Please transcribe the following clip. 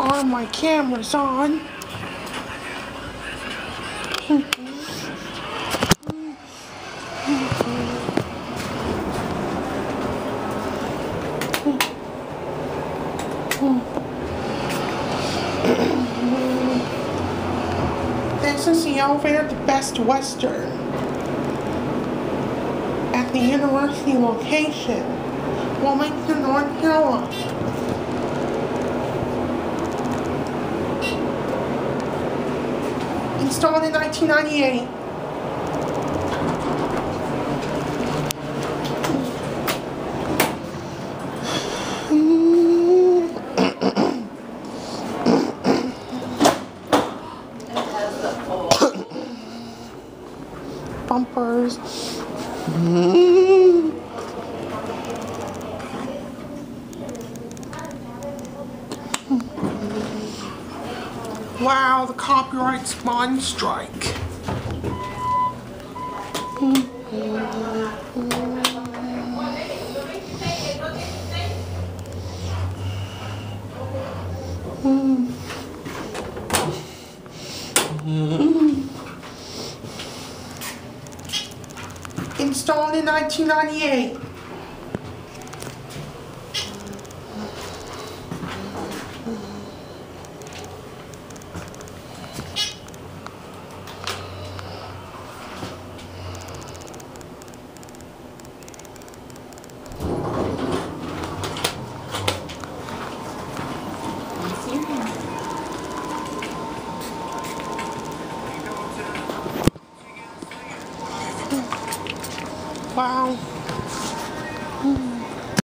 All my cameras on. This is the elevator to Best Western at the university location, Wilmington, North Carolina. Installed in 1998. Bumpers. Wow, the copyright's on strike. Installed in 1998. Wow.